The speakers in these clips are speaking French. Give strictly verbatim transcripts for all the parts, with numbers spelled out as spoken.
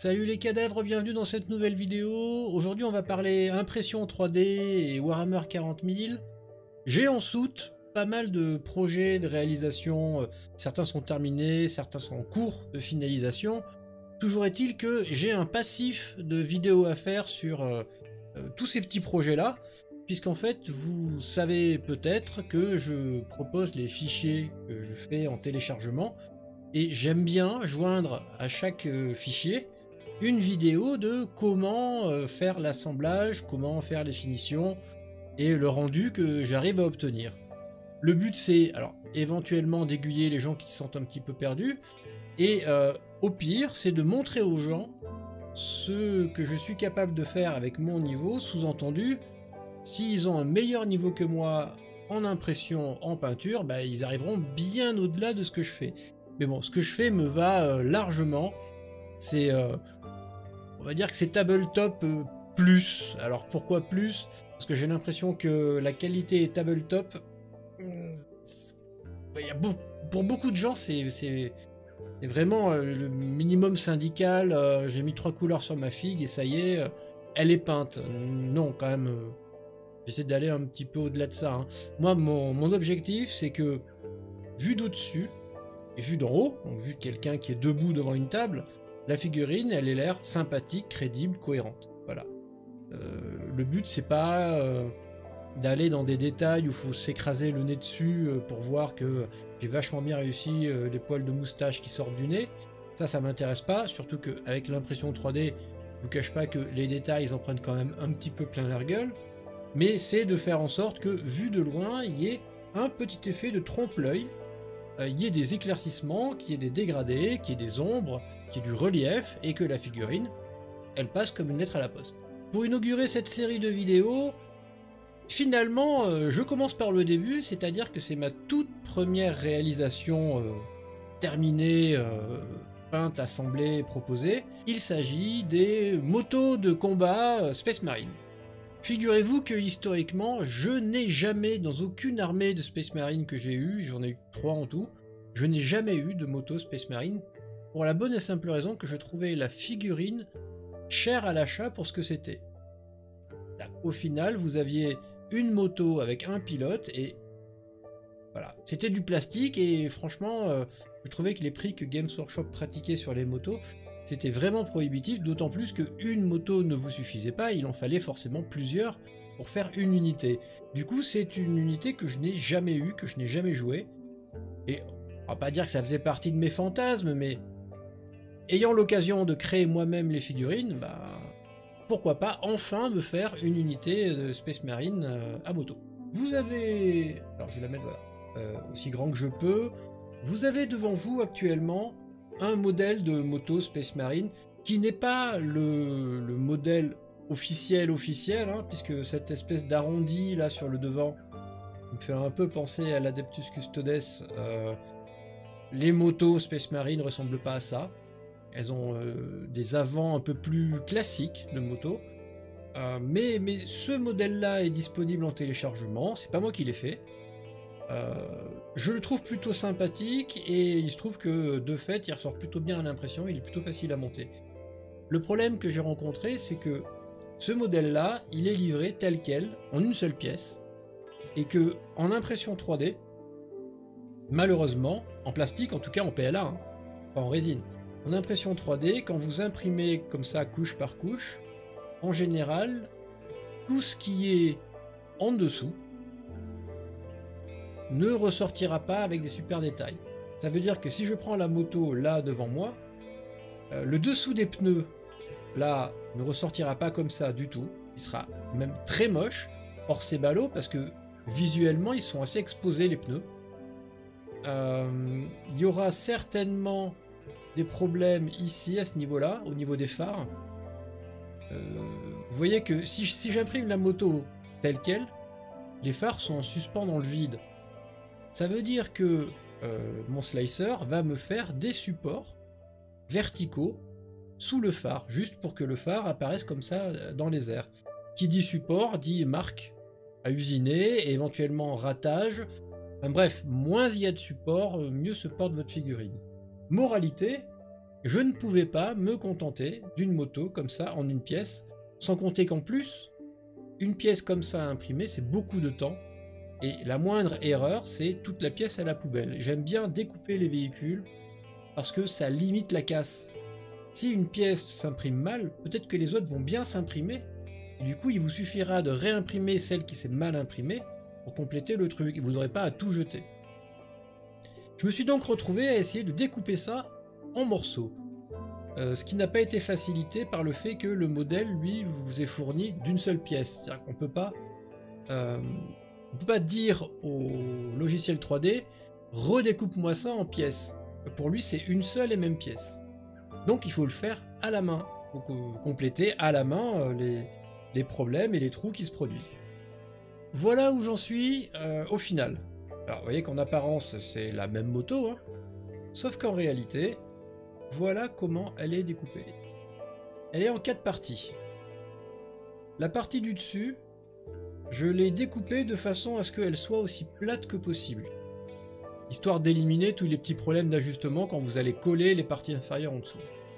Salut les cadavres, bienvenue dans cette nouvelle vidéo. Aujourd'hui on va parler impression trois D et Warhammer quarante mille. J'ai en soute pas mal de projets de réalisation, certains sont terminés, certains sont en cours de finalisation. Toujours est-il que j'ai un passif de vidéos à faire sur euh, euh, tous ces petits projets là, puisqu'en fait vous savez peut-être que je propose les fichiers que je fais en téléchargement, et j'aime bien joindre à chaque euh, fichier une vidéo de comment euh, faire l'assemblage, comment faire les finitions et le rendu que j'arrive à obtenir. Le but c'est, alors éventuellement d'aiguiller les gens qui se sentent un petit peu perdus, et euh, au pire c'est de montrer aux gens ce que je suis capable de faire avec mon niveau, sous-entendu, s'ils ont un meilleur niveau que moi en impression, en peinture, bah, ils arriveront bien au-delà de ce que je fais. Mais bon, ce que je fais me va euh, largement, c'est... Euh, on va dire que c'est tabletop euh, plus. Alors pourquoi plus? Parce que j'ai l'impression que la qualité est tabletop. Il y a beau, pour beaucoup de gens, c'est vraiment euh, le minimum syndical. Euh, j'ai mis trois couleurs sur ma figue et ça y est, euh, elle est peinte. Non, quand même, euh, j'essaie d'aller un petit peu au-delà de ça. Hein. Moi, mon, mon objectif, c'est que, vu d'au-dessus, et vu d'en haut, donc vu quelqu'un qui est debout devant une table, la figurine, elle ait l'air sympathique, crédible, cohérente. Voilà. Euh, le but, c'est pas euh, d'aller dans des détails où il faut s'écraser le nez dessus euh, pour voir que j'ai vachement bien réussi euh, les poils de moustache qui sortent du nez. Ça, ça m'intéresse pas, surtout qu'avec l'impression trois D, je vous cache pas que les détails, ils en prennent quand même un petit peu plein la gueule. Mais c'est de faire en sorte que, vu de loin, il y ait un petit effet de trompe-l'œil, il euh, y ait des éclaircissements, qu'il y ait des dégradés, qu'il y ait des ombres, qu'il y ait du relief, et que la figurine, elle passe comme une lettre à la poste. Pour inaugurer cette série de vidéos, finalement, euh, je commence par le début, c'est-à-dire que c'est ma toute première réalisation euh, terminée, euh, peinte, assemblée, proposée. Il s'agit des motos de combat euh, Space Marine. Figurez-vous que historiquement, je n'ai jamais, dans aucune armée de Space Marine que j'ai eue, j'en ai eu trois en tout, je n'ai jamais eu de moto Space Marine, pour la bonne et simple raison que je trouvais la figurine chère à l'achat pour ce que c'était. Au final, vous aviez une moto avec un pilote et voilà, c'était du plastique et franchement, euh, je trouvais que les prix que Games Workshop pratiquait sur les motos, c'était vraiment prohibitif, d'autant plus qu'une moto ne vous suffisait pas, il en fallait forcément plusieurs pour faire une unité. Du coup, c'est une unité que je n'ai jamais eue, que je n'ai jamais jouée, et on va pas dire que ça faisait partie de mes fantasmes, mais ayant l'occasion de créer moi-même les figurines, bah pourquoi pas enfin me faire une unité de Space Marine euh, à moto. Vous avez, alors je vais la mettre voilà, euh, aussi grand que je peux, vous avez devant vous actuellement un modèle de moto Space Marine qui n'est pas le, le modèle officiel officiel, hein, puisque cette espèce d'arrondi là sur le devant me fait un peu penser à l'Adeptus Custodes. Euh, les motos Space Marine ne ressemblent pas à ça. Elles ont euh, des avants un peu plus classiques de moto. Euh, mais, mais ce modèle-là est disponible en téléchargement. C'est pas moi qui l'ai fait. Euh, je le trouve plutôt sympathique et il se trouve que de fait, il ressort plutôt bien à l'impression. Il est plutôt facile à monter. Le problème que j'ai rencontré, c'est que ce modèle-là, il est livré tel quel, en une seule pièce. Et que en impression trois D, malheureusement, en plastique, en tout cas en P L A, hein, pas en résine. En impression trois D, quand vous imprimez comme ça couche par couche, en général, tout ce qui est en dessous ne ressortira pas avec des super détails. Ça veut dire que si je prends la moto là devant moi, euh, le dessous des pneus là ne ressortira pas comme ça du tout. Il sera même très moche. Or c'est ballot parce que visuellement ils sont assez exposés les pneus. Euh, il y aura certainement des problèmes ici à ce niveau-là, au niveau des phares. Euh, vous voyez que si, si j'imprime la moto telle qu'elle, les phares sont en suspens dans le vide. Ça veut dire que euh, mon slicer va me faire des supports verticaux sous le phare, juste pour que le phare apparaisse comme ça dans les airs. Qui dit support dit marque à usiner, et éventuellement ratage. Enfin, bref, moins il y a de support, mieux se porte votre figurine. Moralité, Je ne pouvais pas me contenter d'une moto comme ça en une pièce, sans compter qu'en plus, une pièce comme ça à imprimer, c'est beaucoup de temps. Et la moindre erreur, c'est toute la pièce à la poubelle. J'aime bien découper les véhicules parce que ça limite la casse. Si une pièce s'imprime mal, peut-être que les autres vont bien s'imprimer. Et du coup, il vous suffira de réimprimer celle qui s'est mal imprimée pour compléter le truc. Et vous n'aurez pas à tout jeter. Je me suis donc retrouvé à essayer de découper ça en morceaux. Euh, ce qui n'a pas été facilité par le fait que le modèle, lui, vous est fourni d'une seule pièce. C'est-à-dire qu'on peut pas... Euh, On ne peut pas dire au logiciel trois D « redécoupe-moi ça en pièces ». Pour lui, c'est une seule et même pièce. Donc il faut le faire à la main. Donc euh, compléter à la main euh, les, les problèmes et les trous qui se produisent. Voilà où j'en suis euh, au final. Alors vous voyez qu'en apparence, c'est la même moto, hein, sauf qu'en réalité, voilà comment elle est découpée. Elle est en quatre parties. La partie du dessus, je l'ai découpée de façon à ce qu'elle soit aussi plate que possible, histoire d'éliminer tous les petits problèmes d'ajustement quand vous allez coller les parties inférieures en dessous.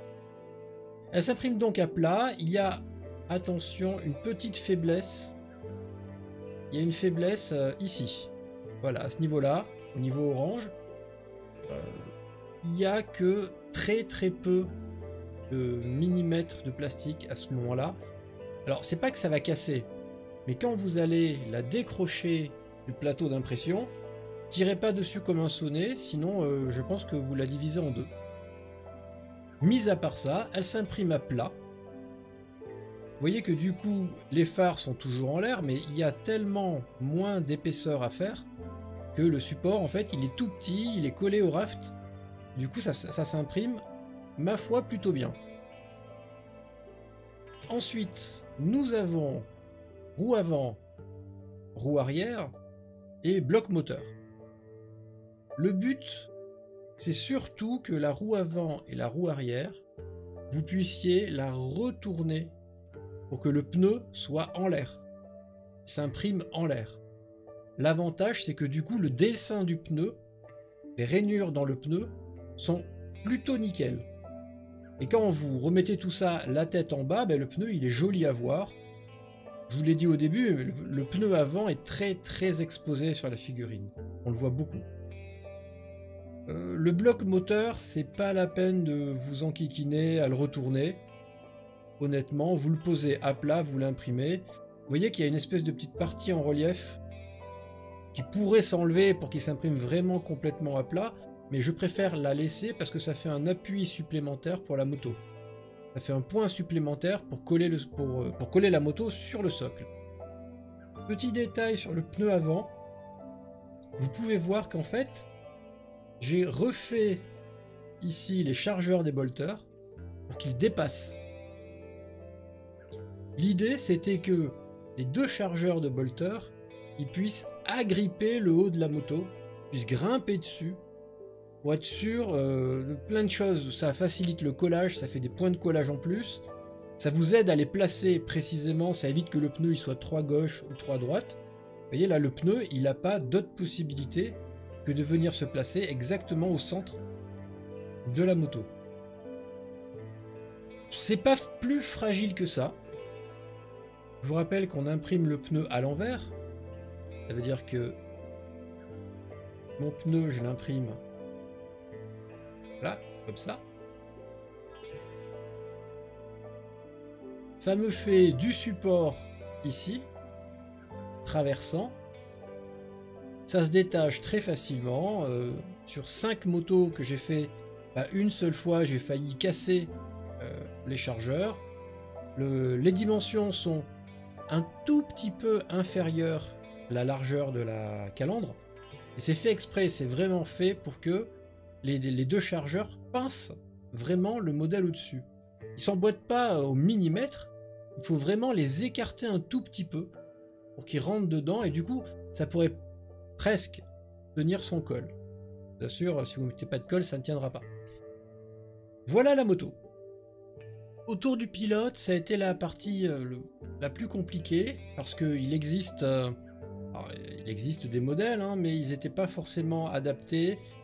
Elle s'imprime donc à plat. Il y a, attention, une petite faiblesse. Il y a une faiblesse euh, ici. Voilà, à ce niveau-là, au niveau orange, euh, il n'y a que très très peu de millimètres de plastique à ce moment-là. Alors, c'est pas que ça va casser, mais quand vous allez la décrocher du plateau d'impression, tirez pas dessus comme un sonnet, sinon euh, je pense que vous la divisez en deux. Mis à part ça, elle s'imprime à plat. Vous voyez que du coup, les phares sont toujours en l'air, mais il y a tellement moins d'épaisseur à faire que le support, en fait, il est tout petit, il est collé au raft. Du coup, ça, ça, ça s'imprime, ma foi, plutôt bien. Ensuite, nous avons roue avant, roue arrière et bloc moteur. Le but, c'est surtout que la roue avant et la roue arrière, vous puissiez la retourner pour que le pneu soit en l'air, s'imprime en l'air. L'avantage, c'est que du coup, le dessin du pneu, les rainures dans le pneu, sont plutôt nickel. Et quand vous remettez tout ça la tête en bas, ben le pneu il est joli à voir. Je vous l'ai dit au début, le, le pneu avant est très très exposé sur la figurine. On le voit beaucoup. Euh, le bloc moteur, c'est pas la peine de vous enquiquiner à le retourner. Honnêtement, vous le posez à plat, vous l'imprimez. Vous voyez qu'il y a une espèce de petite partie en relief qui pourrait s'enlever pour qu'il s'imprime vraiment complètement à plat, mais je préfère la laisser parce que ça fait un appui supplémentaire pour la moto. Ça fait un point supplémentaire pour coller, le, pour, pour coller la moto sur le socle. Petit détail sur le pneu avant, vous pouvez voir qu'en fait, j'ai refait ici les chargeurs des bolters pour qu'ils dépassent. L'idée, c'était que les deux chargeurs de bolters, ils puissent agripper le haut de la moto, puissent grimper dessus, pour être sûr euh, de plein de choses. Ça facilite le collage, ça fait des points de collage en plus, ça vous aide à les placer précisément, ça évite que le pneu il soit trop à gauche ou trop à droite. Vous voyez là, le pneu, il n'a pas d'autre possibilité que de venir se placer exactement au centre de la moto. C'est pas plus fragile que ça. Je vous rappelle qu'on imprime le pneu à l'envers. Ça veut dire que mon pneu, je l'imprime là, comme ça. Ça me fait du support ici, traversant. Ça se détache très facilement. Euh, sur cinq motos que j'ai fait, bah, une seule fois, j'ai failli casser euh, les chargeurs. Le, les dimensions sont un tout petit peu inférieures à la largeur de la calandre. Et c'est fait exprès, c'est vraiment fait pour que les, les deux chargeurs pincent vraiment le modèle au-dessus. Ils ne s'emboîtent pas au millimètre, il faut vraiment les écarter un tout petit peu pour qu'ils rentrent dedans et du coup, ça pourrait presque tenir son col. Bien sûr, si vous ne mettez pas de colle, ça ne tiendra pas. Voilà la moto. Autour du pilote, ça a été la partie euh, le, la plus compliquée parce qu'il existe, euh, alors, il existe des modèles, hein, mais ils n'étaient pas forcément adaptés.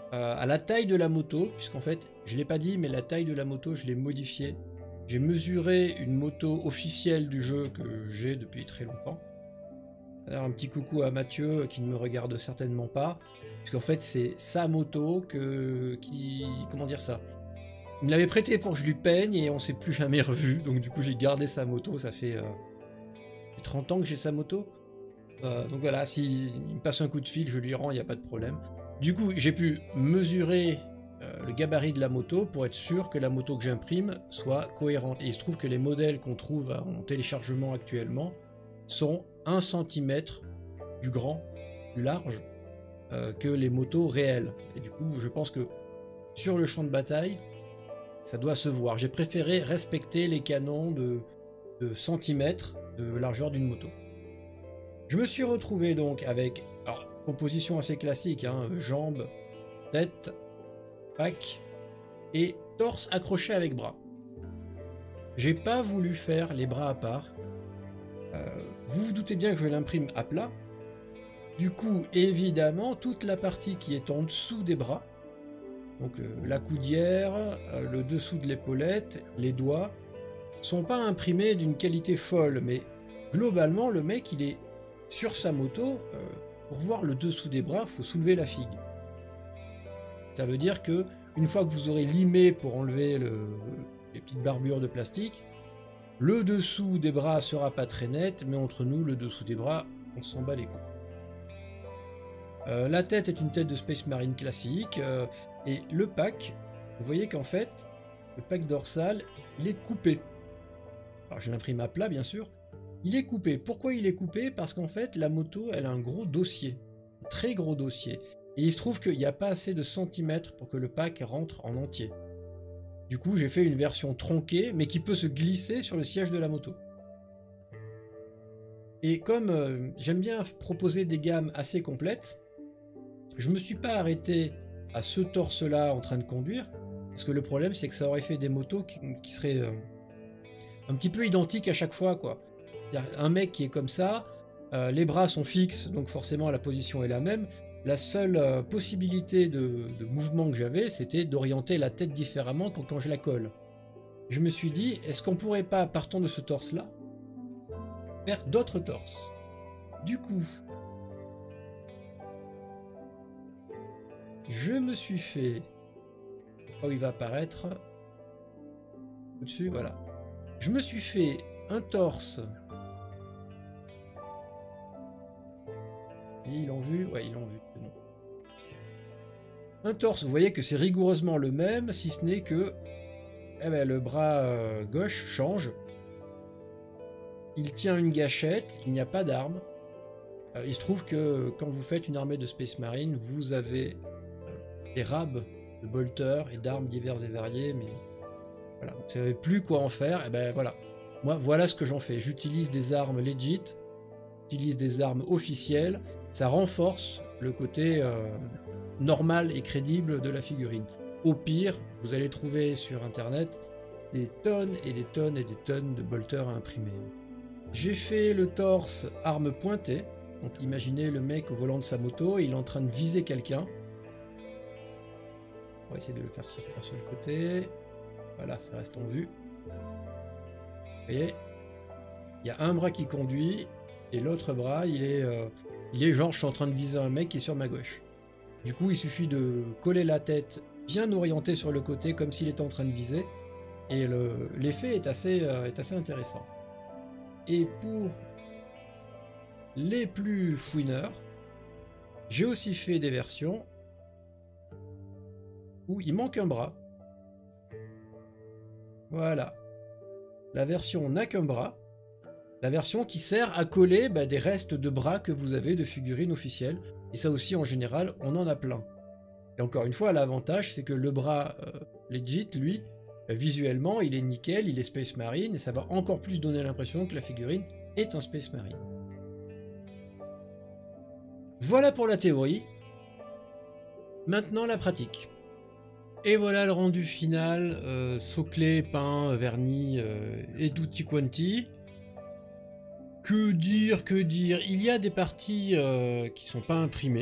euh, à la taille de la moto, puisqu'en fait, je ne l'ai pas dit, mais la taille de la moto, je l'ai modifiée. J'ai mesuré une moto officielle du jeu que j'ai depuis très longtemps. Alors, un petit coucou à Mathieu qui ne me regarde certainement pas, parce qu'en fait c'est sa moto que qui comment dire ça. Il me l'avait prêté pour que je lui peigne et on s'est plus jamais revu, donc du coup j'ai gardé sa moto. Ça fait euh, trente ans que j'ai sa moto, euh, donc voilà, s'il me passe un coup de fil, je lui rends, il n'y a pas de problème. Du coup j'ai pu mesurer euh, le gabarit de la moto pour être sûr que la moto que j'imprime soit cohérente. Et il se trouve que les modèles qu'on trouve en téléchargement actuellement sont un centimètre plus grand, plus large euh, que les motos réelles. Et du coup, je pense que sur le champ de bataille, ça doit se voir. J'ai préféré respecter les canons de, de centimètres de largeur d'une moto. Je me suis retrouvé donc avec, alors, composition assez classique, hein, jambes, tête, pack et torse accroché avec bras. J'ai pas voulu faire les bras à part. Euh, vous vous doutez bien que je l'imprime à plat. Du coup, évidemment, toute la partie qui est en dessous des bras, donc euh, la coudière, euh, le dessous de l'épaulette, les doigts, sont pas imprimés d'une qualité folle, mais globalement, le mec, il est sur sa moto. Euh, pour voir le dessous des bras, il faut soulever la figue. Ça veut dire que une fois que vous aurez limé pour enlever le, les petites barbures de plastique, le dessous des bras sera pas très net, mais entre nous, le dessous des bras, on s'en bat les couilles. Euh, la tête est une tête de Space Marine classique, euh, et le pack, vous voyez qu'en fait, le pack dorsal, il est coupé. Alors je l'imprime à plat, bien sûr. Il est coupé. Pourquoi il est coupé? Parce qu'en fait, la moto, elle a un gros dossier, un très gros dossier. Et il se trouve qu'il n'y a pas assez de centimètres pour que le pack rentre en entier. Du coup, j'ai fait une version tronquée, mais qui peut se glisser sur le siège de la moto. Et comme euh, j'aime bien proposer des gammes assez complètes, je me suis pas arrêté à ce torse-là en train de conduire, parce que le problème, c'est que ça aurait fait des motos qui, qui seraient euh, un petit peu identiques à chaque fois, quoi. Un mec qui est comme ça, euh, les bras sont fixes, donc forcément la position est la même. La seule euh, possibilité de, de mouvement que j'avais, c'était d'orienter la tête différemment quand, quand je la colle. Je me suis dit, est-ce qu'on pourrait pas, partant de ce torse-là, faire d'autres torses? Du coup, je me suis fait... Oh, il va apparaître... Au-dessus, voilà. Je me suis fait un torse... Ils l'ont vu? Ouais, ils l'ont vu, c'est bon. Un torse, vous voyez que c'est rigoureusement le même, si ce n'est que eh ben, le bras euh, gauche change. Il tient une gâchette, il n'y a pas d'arme. Euh, il se trouve que quand vous faites une armée de Space Marine, vous avez euh, des rabs de bolters et d'armes diverses et variées, mais voilà, vous ne savez plus quoi en faire. Et ben voilà, moi voilà ce que j'en fais. J'utilise des armes legit, j'utilise des armes officielles. Ça renforce le côté euh, normal et crédible de la figurine. Au pire, vous allez trouver sur internet des tonnes et des tonnes et des tonnes de bolters à imprimer. J'ai fait le torse arme pointée. Donc imaginez le mec au volant de sa moto, il est en train de viser quelqu'un. On va essayer de le faire sur, sur le côté. Voilà, ça reste en vue. Vous voyez, il y a un bras qui conduit et l'autre bras, il est... Euh, Il est genre, je suis en train de viser un mec qui est sur ma gauche. Du coup, il suffit de coller la tête bien orientée sur le côté, comme s'il était en train de viser. Et l'effet est assez, euh, est assez intéressant. Et pour les plus fouineurs, j'ai aussi fait des versions où il manque un bras. Voilà. La version n'a qu'un bras. La version qui sert à coller bah, des restes de bras que vous avez de figurines officielles. Et ça aussi, en général, on en a plein. Et encore une fois, l'avantage, c'est que le bras euh, legit, lui, euh, visuellement, il est nickel, il est Space Marine, et ça va encore plus donner l'impression que la figurine est un Space Marine. Voilà pour la théorie. Maintenant, la pratique. Et voilà le rendu final, euh, soclé, peint, verni euh, et tutti quanti. Que dire, que dire, il y a des parties euh, qui sont pas imprimées,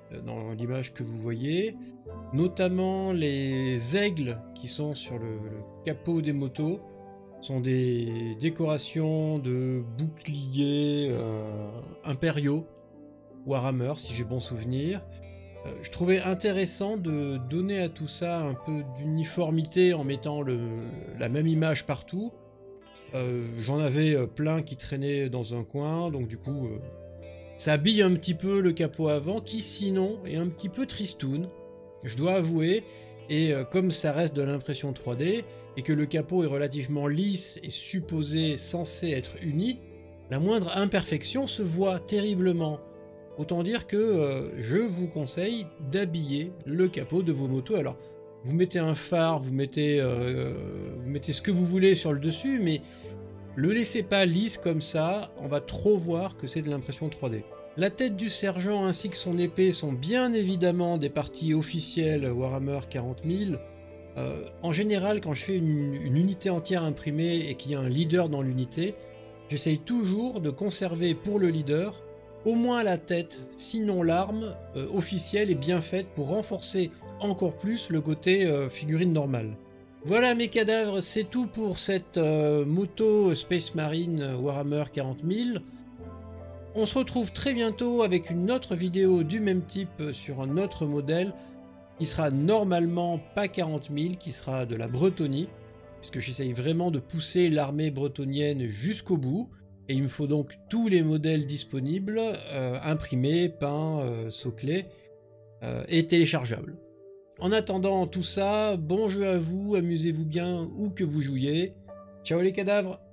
dans l'image que vous voyez, notamment les aigles qui sont sur le, le capot des motos sont des décorations de boucliers euh, impériaux Warhammer, si j'ai bon souvenir. Euh, je trouvais intéressant de donner à tout ça un peu d'uniformité en mettant le, la même image partout. Euh, J'en avais plein qui traînaient dans un coin, donc du coup, euh, ça habille un petit peu le capot avant, qui sinon est un petit peu tristoun, je dois avouer. Et euh, comme ça reste de l'impression trois D, et que le capot est relativement lisse et supposé censé être uni, la moindre imperfection se voit terriblement. Autant dire que euh, je vous conseille d'habiller le capot de vos motos. Alors, vous mettez un phare, vous mettez, euh, vous mettez ce que vous voulez sur le dessus, mais le laissez pas lisse comme ça, on va trop voir que c'est de l'impression trois D. La tête du sergent ainsi que son épée sont bien évidemment des parties officielles Warhammer quarante mille. Euh, en général, quand je fais une, une unité entière imprimée et qu'il y a un leader dans l'unité, j'essaye toujours de conserver pour le leader au moins la tête, sinon l'arme euh, officielle est bien faite pour renforcer encore plus le côté euh, figurine normale. Voilà mes cadavres, c'est tout pour cette euh, moto Space Marine Warhammer quarante mille. On se retrouve très bientôt avec une autre vidéo du même type sur un autre modèle qui sera normalement pas quarante mille, qui sera de la Bretonnie, puisque j'essaye vraiment de pousser l'armée bretonienne jusqu'au bout, et il me faut donc tous les modèles disponibles, euh, imprimés, peints, euh, soclés, euh, et téléchargeables. En attendant tout ça, bon jeu à vous, amusez-vous bien où que vous jouiez. Ciao les cadavres!